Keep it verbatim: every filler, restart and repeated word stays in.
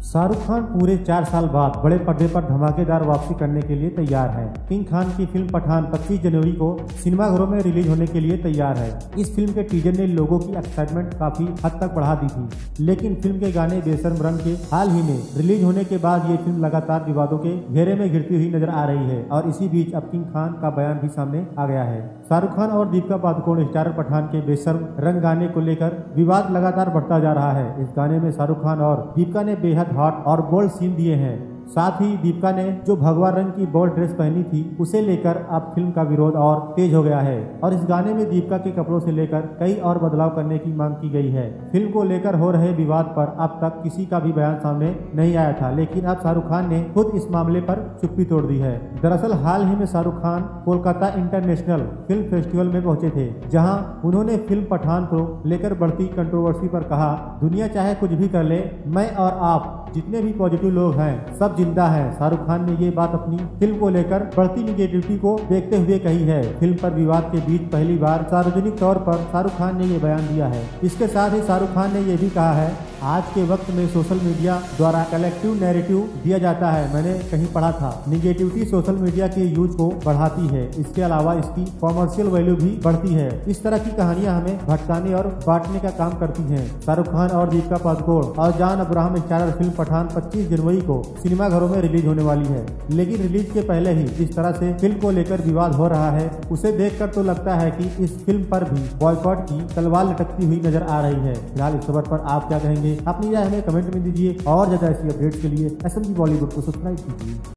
शाहरुख खान पूरे चार साल बाद बड़े पर्दे पर धमाकेदार वापसी करने के लिए तैयार है। किंग खान की फिल्म पठान पच्चीस जनवरी को सिनेमाघरों में रिलीज होने के लिए तैयार है। इस फिल्म के टीजर ने लोगों की एक्साइटमेंट काफी हद तक बढ़ा दी थी, लेकिन फिल्म के गाने बेशर्म रंग के हाल ही में रिलीज होने के बाद ये फिल्म लगातार विवादों के घेरे में घिरती हुई नजर आ रही है और इसी बीच अब किंग खान का बयान भी सामने आ गया है। शाहरुख खान और दीपिका पादुकोण स्टारर पठान के बेशर्म रंग गाने को लेकर विवाद लगातार बढ़ता जा रहा है। इस गाने में शाहरुख खान और दीपिका ने बेहद हॉट और बोल्ड सीन दिए हैं। साथ ही दीपिका ने जो भगवा रंग की बोल्ड ड्रेस पहनी थी उसे लेकर अब फिल्म का विरोध और तेज हो गया है और इस गाने में दीपिका के कपड़ों से लेकर कई और बदलाव करने की मांग की गई है। फिल्म को लेकर हो रहे विवाद पर अब तक किसी का भी बयान सामने नहीं आया था, लेकिन अब शाहरुख खान ने खुद इस मामले पर चुप्पी तोड़ दी है। दरअसल हाल ही में Shahrukh Khan Kolkata international film festival में पहुंचे थे, जहां उन्होंने फिल्म पठान को लेकर बढ़ती कंट्रोवर्सी पर कहा, दुनिया चाहे कुछ भी कर ले, मैं और आप जितने भी पॉजिटिव लोग हैं सब जिंदा हैं। शाहरुख खान ने ये बात अपनी फिल्म को लेकर बढ़ती निगेटिविटी को देखते हुए कही है। फिल्म पर विवाद के बीच पहली बार सार्वजनिक तौर पर शाहरुख खान ने ये बयान दिया है। इसके साथ ही शाहरुख खान ने ये भी कहा है, आज के वक्त में सोशल मीडिया द्वारा कलेक्टिव नैरेटिव दिया जाता है। मैंने कहीं पढ़ा था, निगेटिविटी सोशल मीडिया के यूज को बढ़ाती है, इसके अलावा इसकी कॉमर्शियल वैल्यू भी बढ़ती है। इस तरह की कहानियां हमें भटकाने और बांटने का काम करती हैं। शाहरुख खान और दीपिका पादुकोण और जॉन अब्राहम स्टारर फिल्म पठान पच्चीस जनवरी को सिनेमाघरों में रिलीज होने वाली है, लेकिन रिलीज के पहले ही जिस तरह से फिल्म को लेकर विवाद हो रहा है उसे देखकर तो लगता है कि इस फिल्म पर भी बॉयकॉट की तलवार लटकती हुई नजर आ रही है। फिलहाल इस खबर पर आप क्या कहेंगे, अपनी राय हमें कमेंट में दीजिए और ज्यादा ऐसी अपडेट्स के लिए एस एम जी बॉलीवुड को सब्सक्राइब कीजिए।